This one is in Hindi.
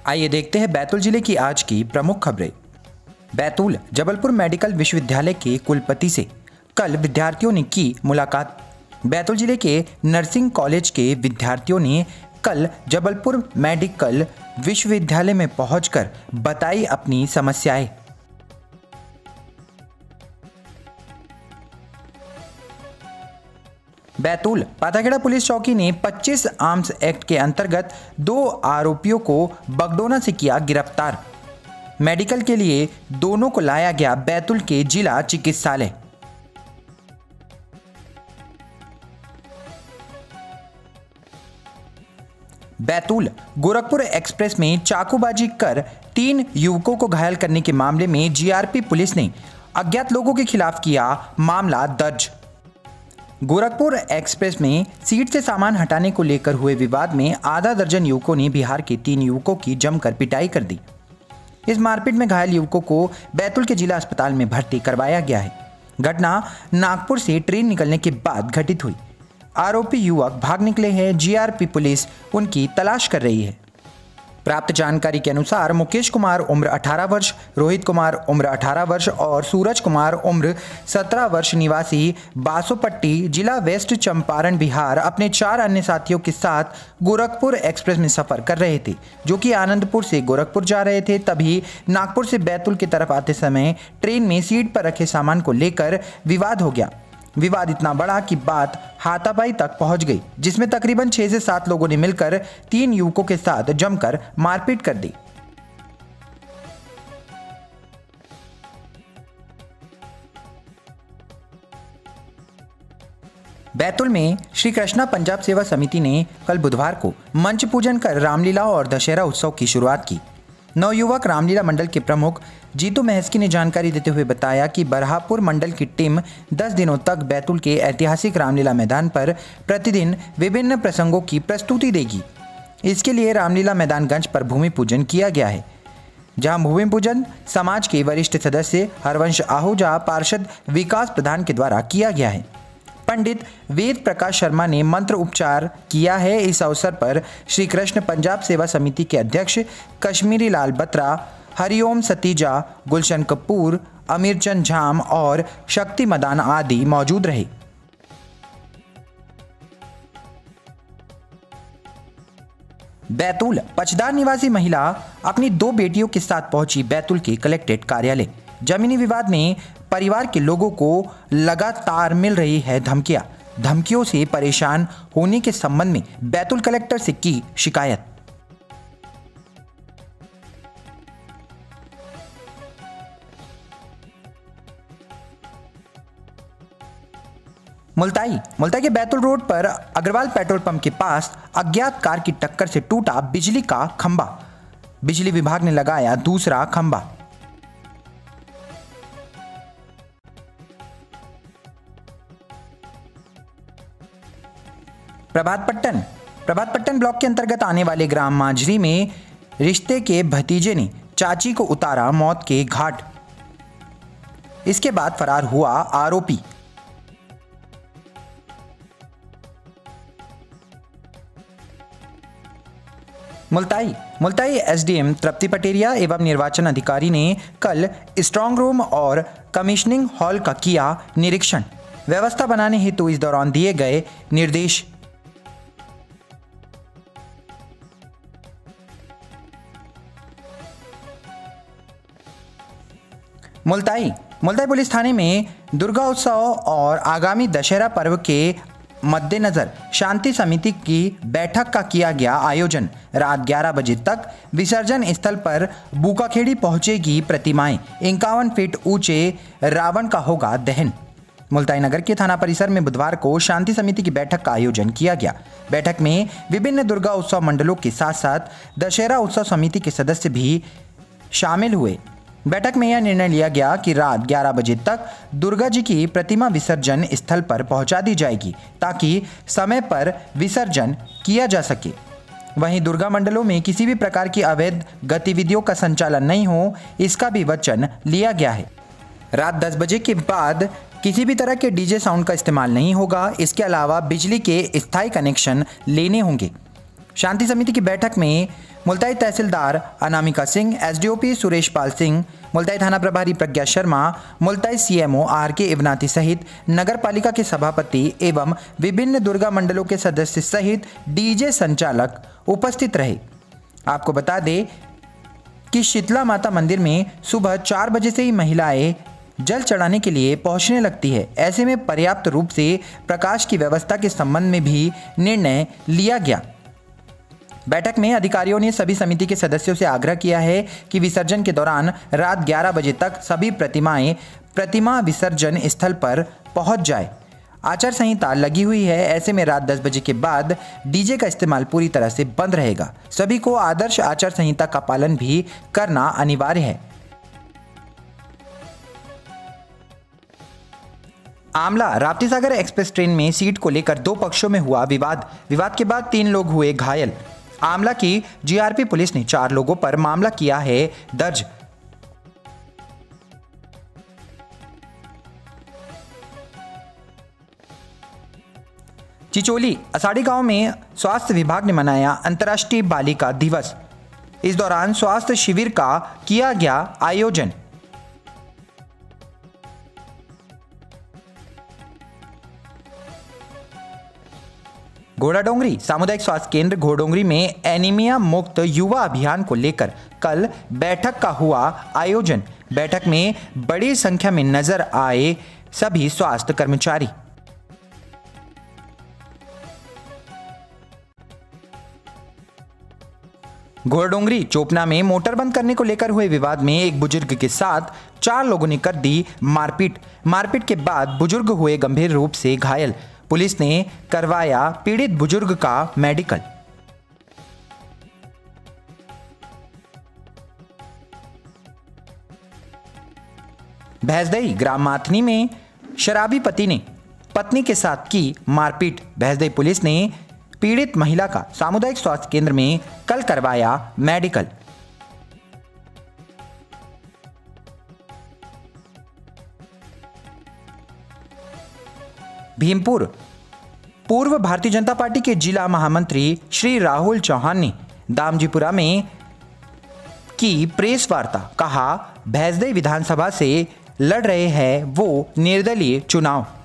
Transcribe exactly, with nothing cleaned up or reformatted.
आइए देखते हैं बैतूल जिले की आज की प्रमुख खबरें। बैतूल जबलपुर मेडिकल विश्वविद्यालय के कुलपति से कल विद्यार्थियों ने की मुलाकात। बैतूल जिले के नर्सिंग कॉलेज के विद्यार्थियों ने कल जबलपुर मेडिकल विश्वविद्यालय में पहुंचकर बताई अपनी समस्याएं। बैतूल पाताखेड़ा पुलिस चौकी ने पच्चीस आर्म्स एक्ट के अंतर्गत दो आरोपियों को बगडोना से किया गिरफ्तार। मेडिकल के लिए दोनों को लाया गया बैतूल के जिला चिकित्सालय। बैतूल गोरखपुर एक्सप्रेस में चाकूबाजी कर तीन युवकों को घायल करने के मामले में जीआरपी पुलिस ने अज्ञात लोगों के खिलाफ किया मामला दर्ज। गोरखपुर एक्सप्रेस में सीट से सामान हटाने को लेकर हुए विवाद में आधा दर्जन युवकों ने बिहार के तीन युवकों की जमकर पिटाई कर दी। इस मारपीट में घायल युवकों को बैतूल के जिला अस्पताल में भर्ती करवाया गया है। घटना नागपुर से ट्रेन निकलने के बाद घटित हुई। आरोपी युवक भाग निकले हैं। जीआरपी पुलिस उनकी तलाश कर रही है। प्राप्त जानकारी के अनुसार मुकेश कुमार उम्र अठारह वर्ष, रोहित कुमार उम्र अठारह वर्ष और सूरज कुमार उम्र सत्रह वर्ष निवासी बासोपट्टी जिला वेस्ट चंपारण बिहार अपने चार अन्य साथियों के साथ गोरखपुर एक्सप्रेस में सफर कर रहे थे, जो कि आनंदपुर से गोरखपुर जा रहे थे। तभी नागपुर से बैतूल की तरफ आते समय ट्रेन में सीट पर रखे सामान को लेकर विवाद हो गया। विवाद इतना बड़ा कि बात हाथापाई तक पहुंच गई, जिसमें तकरीबन छह से सात लोगों ने मिलकर तीन युवकों के साथ जमकर मारपीट कर दी। बैतूल में श्री कृष्णा पंजाब सेवा समिति ने कल बुधवार को मंच पूजन कर रामलीला और दशहरा उत्सव की शुरुआत की। नवयुवक रामलीला मंडल के प्रमुख जीतू महस्की ने जानकारी देते हुए बताया कि बरहापुर मंडल की टीम दस दिनों तक बैतूल के ऐतिहासिक रामलीला मैदान पर प्रतिदिन विभिन्न प्रसंगों की प्रस्तुति देगी। इसके लिए रामलीला मैदानगंज पर भूमि पूजन किया गया है, जहां भूमि पूजन समाज के वरिष्ठ सदस्य हरवंश आहूजा पार्षद विकास प्रधान के द्वारा किया गया है। पंडित वेद प्रकाश शर्मा ने मंत्र उपचार किया है। इस अवसर पर श्री कृष्ण पंजाब सेवा समिति के अध्यक्ष कश्मीरी लाल बत्रा, हरिओम सतीजा, गुलशन कपूर, अमीरचंद झाम और शक्ति मदान आदि मौजूद रहे। बैतूल पचदार निवासी महिला अपनी दो बेटियों के साथ पहुंची बैतूल के कलेक्ट्रेट कार्यालय। जमीनी विवाद में परिवार के लोगों को लगातार मिल रही है धमकियां। धमकियों से परेशान होने के संबंध में बैतूल कलेक्टर से की शिकायत। मुल्ताई मुल्ताई के बैतूल रोड पर अग्रवाल पेट्रोल पंप के पास अज्ञात कार की टक्कर से टूटा बिजली का खंभा। बिजली विभाग ने लगाया दूसरा खंभा। प्रभातपट्टन प्रभातपट्टन ब्लॉक के अंतर्गत आने वाले ग्राम मांझरी में रिश्ते के भतीजे ने चाची को उतारा मौत के घाट। इसके बाद फरार हुआ आरोपी। मुल्ताई मुल्ताई एसडीएम तृप्ति पटेरिया एवं निर्वाचन अधिकारी ने कल स्ट्रांग रूम और कमिश्निंग हॉल का किया निरीक्षण। व्यवस्था बनाने हेतु इस दौरान दिए गए निर्देश। मुल्ताई मुल्ताई पुलिस थाने में दुर्गा उत्सव और आगामी दशहरा पर्व के मद्देनजर शांति समिति की बैठक का किया गया आयोजन। रात ग्यारह बजे तक विसर्जन स्थल पर बुकाखेड़ी पहुंचेगी प्रतिमाएं। इक्यावन फीट ऊंचे रावण का होगा दहन। मुल्ताई नगर के थाना परिसर में बुधवार को शांति समिति की बैठक का आयोजन किया गया। बैठक में विभिन्न दुर्गा उत्सव मंडलों के साथ साथ दशहरा उत्सव समिति के सदस्य भी शामिल हुए। बैठक में यह निर्णय लिया गया कि रात ग्यारह बजे तक दुर्गा जी की प्रतिमा विसर्जन स्थल पर पहुंचा दी जाएगी, ताकि समय पर विसर्जन किया जा सके। वहीं दुर्गा मंडलों में किसी भी प्रकार की अवैध गतिविधियों का संचालन नहीं हो, इसका भी वचन लिया गया है। रात दस बजे के बाद किसी भी तरह के डीजे साउंड का इस्तेमाल नहीं होगा। इसके अलावा बिजली के स्थायी कनेक्शन लेने होंगे। शांति समिति की बैठक में मुल्ताई तहसीलदार अनामिका सिंह, एसडीओपी सुरेश पाल सिंह, मुल्ताई थाना प्रभारी Pragya Sharma, Multai CMO R K Ivnati सहित नगर पालिका के सभापति एवं विभिन्न दुर्गा मंडलों के सदस्य सहित डीजे संचालक उपस्थित रहे। आपको बता दें कि शीतला माता मंदिर में सुबह चार बजे से ही महिलाएं जल चढ़ाने के लिए पहुंचने लगती है। ऐसे में पर्याप्त रूप से प्रकाश की व्यवस्था के संबंध में भी निर्णय लिया गया। बैठक में अधिकारियों ने सभी समिति के सदस्यों से आग्रह किया है कि विसर्जन के दौरान रात ग्यारह बजे तक सभी प्रतिमाएं प्रतिमा विसर्जन स्थल पर पहुंच जाए। आचार संहिता लगी हुई है, ऐसे में रात दस बजे के बाद डीजे का इस्तेमाल पूरी तरह से बंद रहेगा। सभी को आदर्श आचार संहिता का पालन भी करना अनिवार्य है। आमला राप्ती सागर एक्सप्रेस ट्रेन में सीट को लेकर दो पक्षों में हुआ विवाद। विवाद के बाद तीन लोग हुए घायल। आमला की जीआरपी पुलिस ने चार लोगों पर मामला किया है दर्ज। चिचोली असाड़ी गांव में स्वास्थ्य विभाग ने मनाया अंतर्राष्ट्रीय बालिका दिवस। इस दौरान स्वास्थ्य शिविर का किया गया आयोजन। घोड़ाडोंगरी सामुदायिक स्वास्थ्य केंद्र घोड़ाडोंगरी में एनीमिया मुक्त युवा अभियान को लेकर कल बैठक का हुआ आयोजन। बैठक में बड़ी संख्या में नजर आए सभी स्वास्थ्य कर्मचारी। घोड़ाडोंगरी चोपना में मोटर बंद करने को लेकर हुए विवाद में एक बुजुर्ग के साथ चार लोगों ने कर दी मारपीट। मारपीट के बाद बुजुर्ग हुए गंभीर रूप से घायल। पुलिस ने करवाया पीड़ित बुजुर्ग का मेडिकल। भैंसदई ग्राम माथनी में शराबी पति ने पत्नी के साथ की मारपीट। भैंसदई पुलिस ने पीड़ित महिला का सामुदायिक स्वास्थ्य केंद्र में कल करवाया मेडिकल। भीमपुर पूर्व भारतीय जनता पार्टी के जिला महामंत्री श्री राहुल चौहान ने दामजीपुरा में की प्रेस वार्ता। कहा, भैंसदई विधानसभा से लड़ रहे हैं वो निर्दलीय चुनाव।